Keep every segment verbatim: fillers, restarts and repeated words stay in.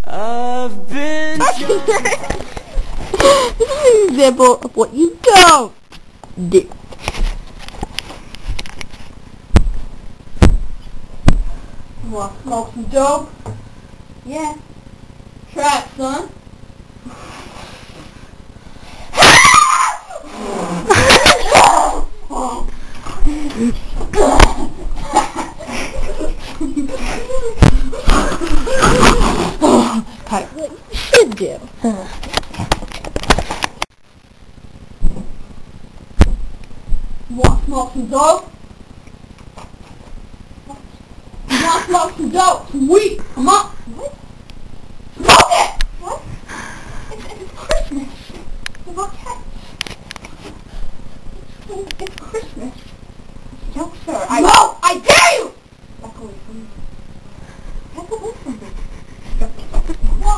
I've been This is an example of what you don't do. Wanna smoke some dope? Yeah. Try it, son. Kind of what you should do. Wanna smoke some dope? You wanna smoke some dope? Some weed? Come on. What? Smoke it! What? It's, it's Christmas. It's okay. It's, it's Christmas. No, sir. I, No! I dare you! Back away from me. Back away from me. What?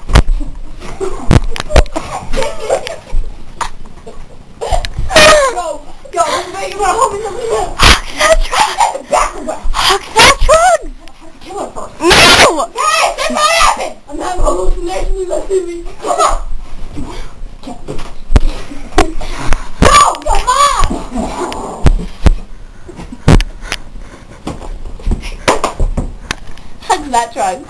Go! Go! Make it run home in the middle! That's right. Back away! That's right. Kill her first. No! Hey! That's what happened! I'm having hallucinations. You listen to me. Come on! Go! Come on! How's that drug?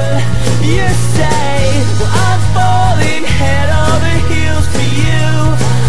You say, well, I'm falling head over heels for you.